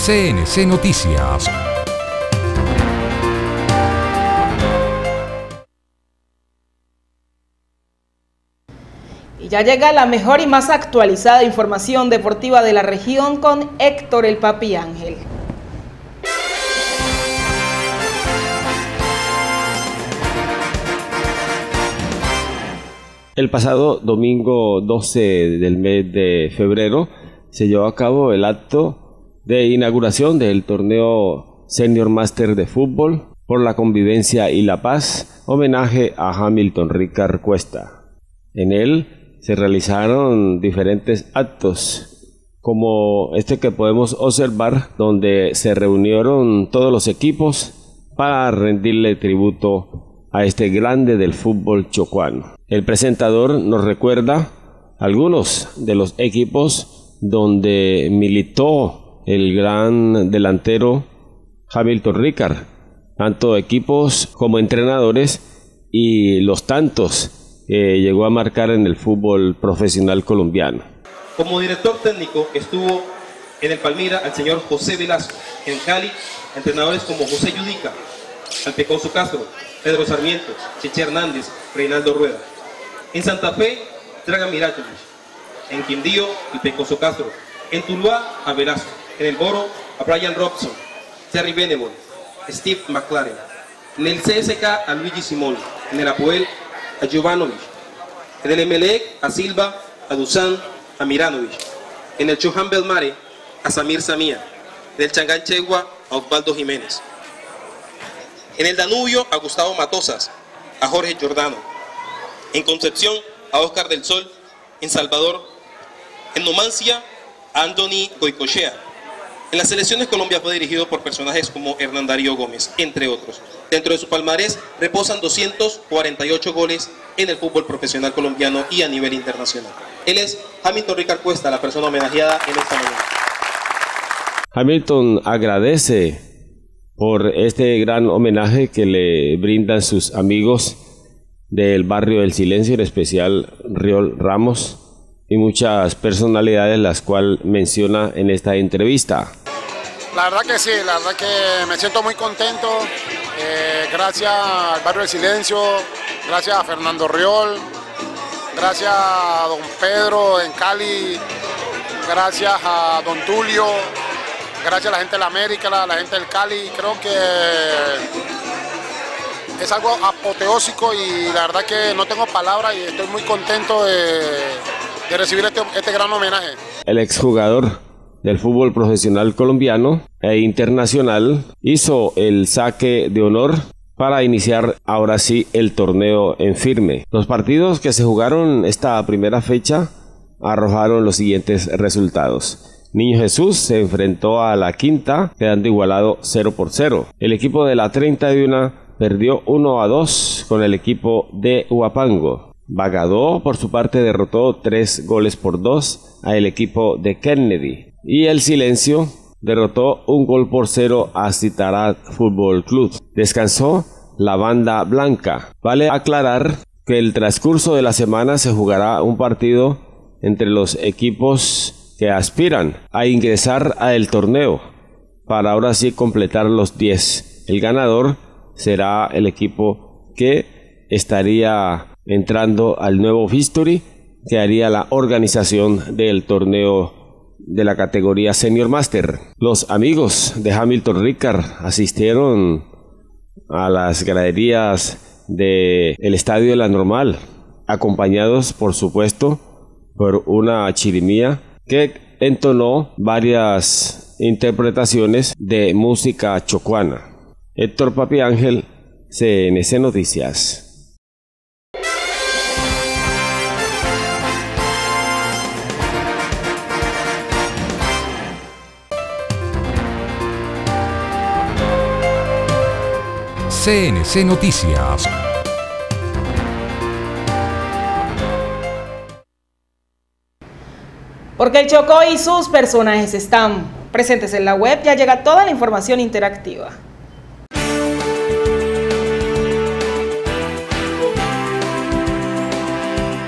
CNC Noticias. Y ya llega la mejor y más actualizada información deportiva de la región con Héctor el Papi Ángel. El pasado domingo 12 del mes de febrero se llevó a cabo el acto de inauguración del torneo Senior Master de fútbol por la convivencia y la paz, homenaje a Hamilton Ricard Cuesta. En él se realizaron diferentes actos, como este que podemos observar, donde se reunieron todos los equipos para rendirle tributo a este grande del fútbol chocuano. El presentador nos recuerda algunos de los equipos donde militó el gran delantero Hamilton Ricard, tanto equipos como entrenadores y los tantos que llegó a marcar en el fútbol profesional colombiano. Como director técnico estuvo en el Palmira al señor José Velasco, en Cali entrenadores como José Yudica, Alpecoso Castro, Pedro Sarmiento, Cheche Hernández, Reinaldo Rueda. En Santa Fe, Dragan Miratovich. En Quindío, el Pecoso Castro. En Tuluá, a Velasco. En el Boro, a Brian Robson, Terry Benevol, Steve McLaren. En el CSK, a Luigi Simón. En el Apoel, a Jovanovic. En el Emelec, a Silva, a Dusan, a Miranovic. En el Chuján Belmare, a Samir Samía. En el Changán Chegua, a Osvaldo Jiménez. En el Danubio, a Gustavo Matosas, a Jorge Giordano. En Concepción, a Oscar del Sol. En Salvador, en Numancia, a Anthony Goicochea. En las selecciones Colombia fue dirigido por personajes como Hernán Darío Gómez, entre otros. Dentro de su palmarés reposan 248 goles en el fútbol profesional colombiano y a nivel internacional. Él es Hamilton Ricard Cuesta, la persona homenajeada en esta mañana. Hamilton agradece por este gran homenaje que le brindan sus amigos del barrio del Silencio, en especial Riol Ramos y muchas personalidades las cuales menciona en esta entrevista. La verdad que sí, la verdad que me siento muy contento, gracias al barrio del Silencio, gracias a Fernando Riol, gracias a don Pedro en Cali, gracias a don Tulio, gracias a la gente de la América, la gente del Cali. Creo que es algo apoteósico y la verdad que no tengo palabras y estoy muy contento de recibir este gran homenaje. El exjugador del fútbol profesional colombiano e internacional hizo el saque de honor para iniciar ahora sí el torneo en firme. Los partidos que se jugaron esta primera fecha arrojaron los siguientes resultados. Niño Jesús se enfrentó a la Quinta, quedando igualado 0-0. El equipo de la 31 perdió 1-2 con el equipo de Huapango. Bagadó, por su parte, derrotó 3-2 al equipo de Kennedy. Y el Silencio derrotó 1-0 a Citarat Fútbol Club. Descansó la banda blanca. Vale aclarar que el transcurso de la semana se jugará un partido entre los equipos que aspiran a ingresar al torneo para ahora sí completar los 10. El ganador será el equipo que estaría entrando al nuevo History, que haría la organización del torneo de la categoría Senior Master. Los amigos de Hamilton Ricard asistieron a las graderías del Estadio de la Normal, acompañados por supuesto por una chirimía que entonó varias interpretaciones de música chocuana. Héctor Papi Ángel, CNC Noticias. CNC Noticias. Porque el Chocó y sus personajes están presentes en la web, ya llega toda la información interactiva.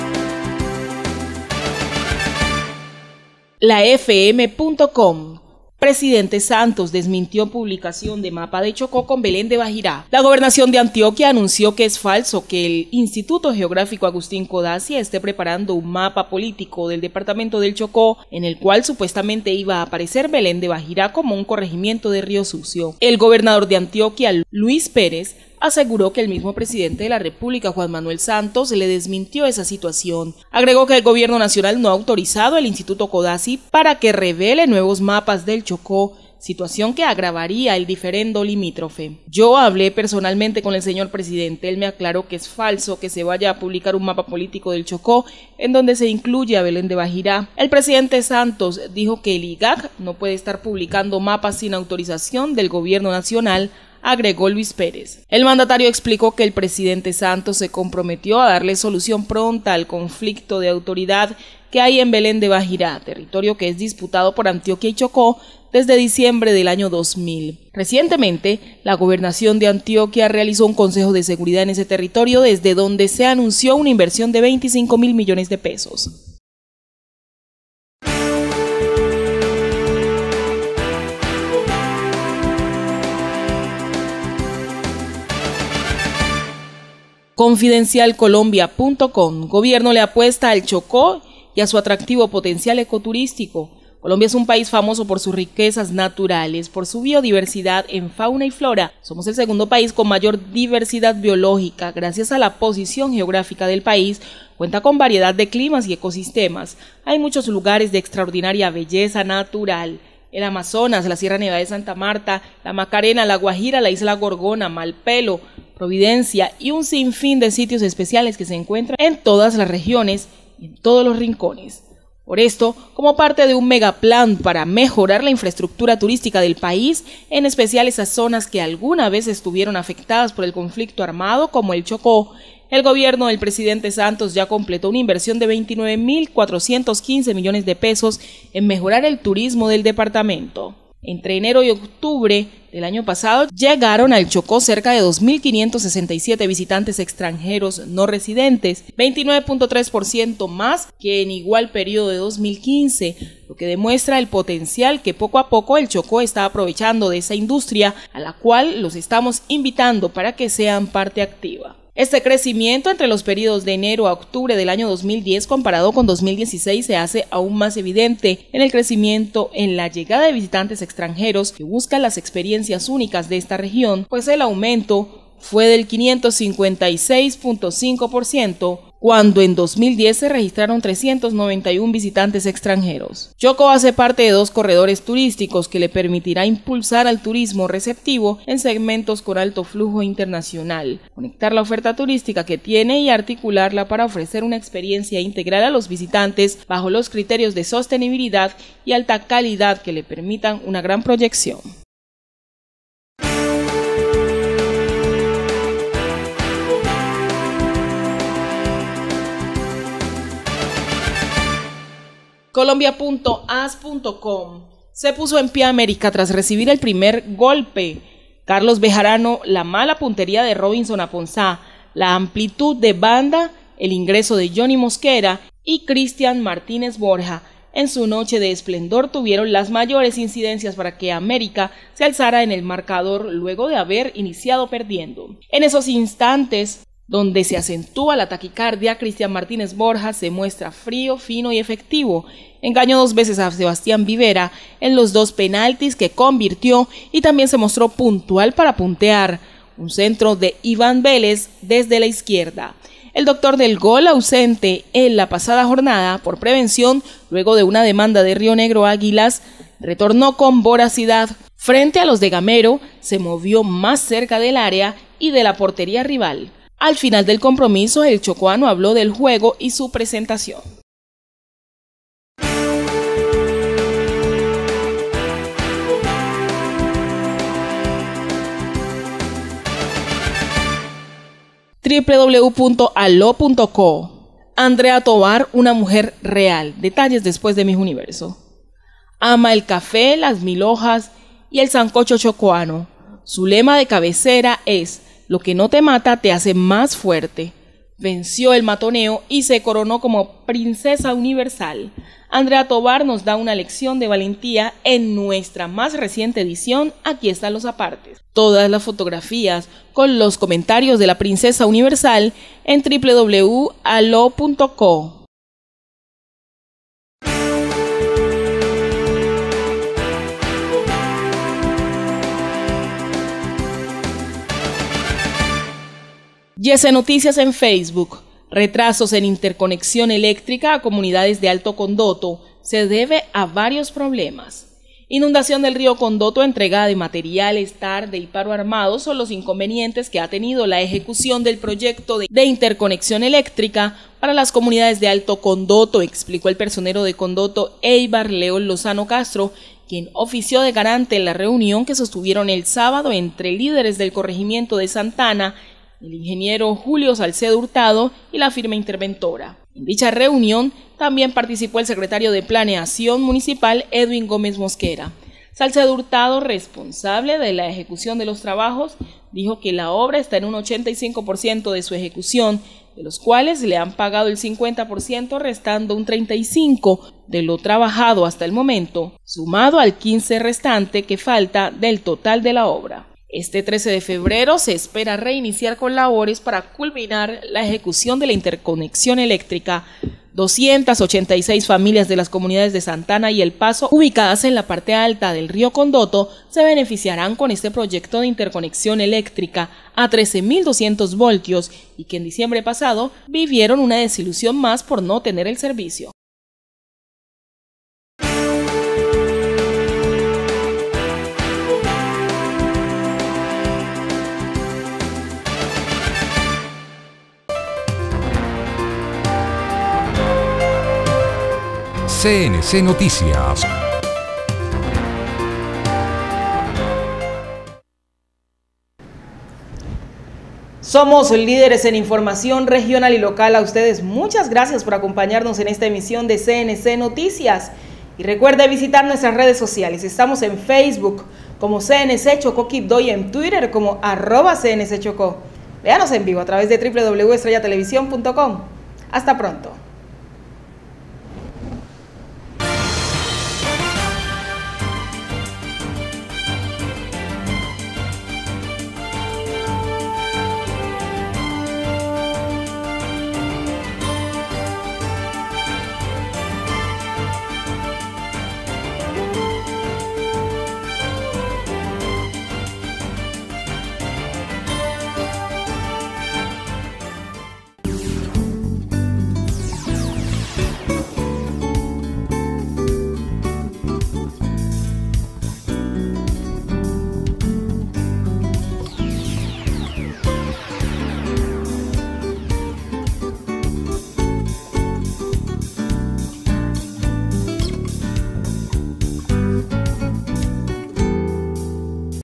La FM.com Presidente Santos desmintió publicación de mapa de Chocó con Belén de Bajirá. La gobernación de Antioquia anunció que es falso que el Instituto Geográfico Agustín Codazzi esté preparando un mapa político del departamento del Chocó, en el cual supuestamente iba a aparecer Belén de Bajirá como un corregimiento de Río Sucio. El gobernador de Antioquia, Luis Pérez, aseguró que el mismo presidente de la República, Juan Manuel Santos, le desmintió esa situación. Agregó que el gobierno nacional no ha autorizado al Instituto Codazzi para que revele nuevos mapas del Chocó, situación que agravaría el diferendo limítrofe. Yo hablé personalmente con el señor presidente, él me aclaró que es falso que se vaya a publicar un mapa político del Chocó en donde se incluye a Belén de Bajirá. El presidente Santos dijo que el IGAC no puede estar publicando mapas sin autorización del gobierno nacional, agregó Luis Pérez. El mandatario explicó que el presidente Santos se comprometió a darle solución pronta al conflicto de autoridad que hay en Belén de Bajirá, territorio que es disputado por Antioquia y Chocó desde diciembre del año 2000. Recientemente, la gobernación de Antioquia realizó un consejo de seguridad en ese territorio desde donde se anunció una inversión de 25.000 millones de pesos. Confidencialcolombia.com. Gobierno le apuesta al Chocó y a su atractivo potencial ecoturístico. Colombia es un país famoso por sus riquezas naturales, por su biodiversidad en fauna y flora. Somos el segundo país con mayor diversidad biológica. Gracias a la posición geográfica del país, cuenta con variedad de climas y ecosistemas. Hay muchos lugares de extraordinaria belleza natural. El Amazonas, la Sierra Nevada de Santa Marta, la Macarena, la Guajira, la Isla Gorgona, Malpelo, Providencia y un sinfín de sitios especiales que se encuentran en todas las regiones y en todos los rincones. Por esto, como parte de un megaplan para mejorar la infraestructura turística del país, en especial esas zonas que alguna vez estuvieron afectadas por el conflicto armado como el Chocó, el gobierno del presidente Santos ya completó una inversión de 29.415 millones de pesos en mejorar el turismo del departamento. Entre enero y octubre del año pasado llegaron al Chocó cerca de 2.567 visitantes extranjeros no residentes, 29.3% más que en igual periodo de 2015, lo que demuestra el potencial que poco a poco el Chocó está aprovechando de esa industria a la cual los estamos invitando para que sean parte activa. Este crecimiento entre los periodos de enero a octubre del año 2010 comparado con 2016 se hace aún más evidente en el crecimiento en la llegada de visitantes extranjeros que buscan las experiencias únicas de esta región, pues el aumento fue del 556.5%, cuando en 2010 se registraron 391 visitantes extranjeros. Chocó hace parte de 2 corredores turísticos que le permitirá impulsar al turismo receptivo en segmentos con alto flujo internacional, conectar la oferta turística que tiene y articularla para ofrecer una experiencia integral a los visitantes bajo los criterios de sostenibilidad y alta calidad que le permitan una gran proyección. Colombia.as.com. Se puso en pie América tras recibir el primer golpe. Carlos Bejarano, la mala puntería de Robinson Aponzá, la amplitud de banda, el ingreso de Johnny Mosquera y Cristian Martínez Borja en su noche de esplendor tuvieron las mayores incidencias para que América se alzara en el marcador luego de haber iniciado perdiendo. En esos instantes donde se acentúa la taquicardia, Cristian Martínez Borja se muestra frío, fino y efectivo. Engañó 2 veces a Sebastián Vivera en los 2 penaltis que convirtió y también se mostró puntual para puntear. Un centro de Iván Vélez desde la izquierda. El doctor del gol ausente en la pasada jornada por prevención, luego de una demanda de Río Negro Águilas, retornó con voracidad. Frente a los de Gamero, se movió más cerca del área y de la portería rival. Al final del compromiso, el chocoano habló del juego y su presentación. www.alo.co. Andrea Tovar, una mujer real. Detalles después de Miss Universo. Ama el café, las 1000 hojas y el sancocho chocoano. Su lema de cabecera es: lo que no te mata te hace más fuerte. venció el matoneo y se coronó como princesa universal. Andrea Tobar nos da una lección de valentía en nuestra más reciente edición. Aquí están los apartes. Todas las fotografías con los comentarios de la princesa universal en www.alo.co. YS Noticias en Facebook. Retrasos en interconexión eléctrica a comunidades de Alto Condoto se debe a varios problemas. Inundación del río Condoto, entrega de materiales tarde y paro armado son los inconvenientes que ha tenido la ejecución del proyecto de interconexión eléctrica para las comunidades de Alto Condoto, explicó el personero de Condoto, Eibar León Lozano Castro, quien ofició de garante en la reunión que sostuvieron el sábado entre líderes del corregimiento de Santana, el ingeniero Julio Salcedo Hurtado y la firma interventora. En dicha reunión también participó el secretario de Planeación Municipal, Edwin Gómez Mosquera. Salcedo Hurtado, responsable de la ejecución de los trabajos, dijo que la obra está en un 85% de su ejecución, de los cuales le han pagado el 50%, restando un 35% de lo trabajado hasta el momento, sumado al 15% restante que falta del total de la obra. Este 13 de febrero se espera reiniciar con labores para culminar la ejecución de la interconexión eléctrica. 286 familias de las comunidades de Santana y El Paso, ubicadas en la parte alta del río Condoto, se beneficiarán con este proyecto de interconexión eléctrica a 13.200 voltios y que en diciembre pasado vivieron una desilusión más por no tener el servicio. CNC Noticias. Somos líderes en información regional y local. A ustedes muchas gracias por acompañarnos en esta emisión de CNC Noticias. Y recuerde visitar nuestras redes sociales. Estamos en Facebook como CNC Chocó Quibdó y en Twitter como @CNC Chocó. Véanos en vivo a través de www.estrellatelevisión.com. Hasta pronto.